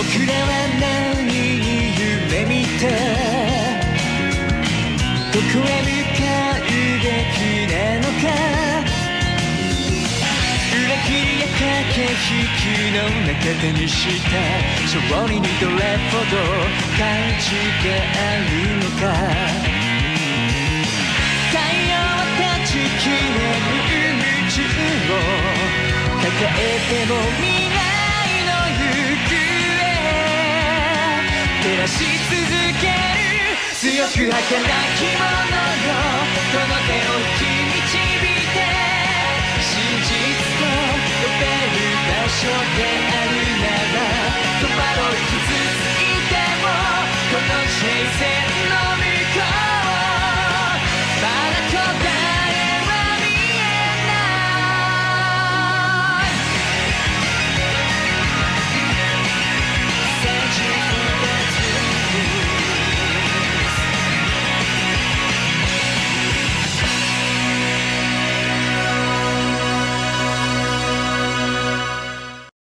僕らは何に夢見てどこへ向かうべきなのか裏切りや駆け引きの中手にした勝利にどれほど価値があるのか太陽は断ち切れる宇宙を抱えても未来の行方照らし続ける強く儚きものよこの手を引き導いて真実と呼べる場所である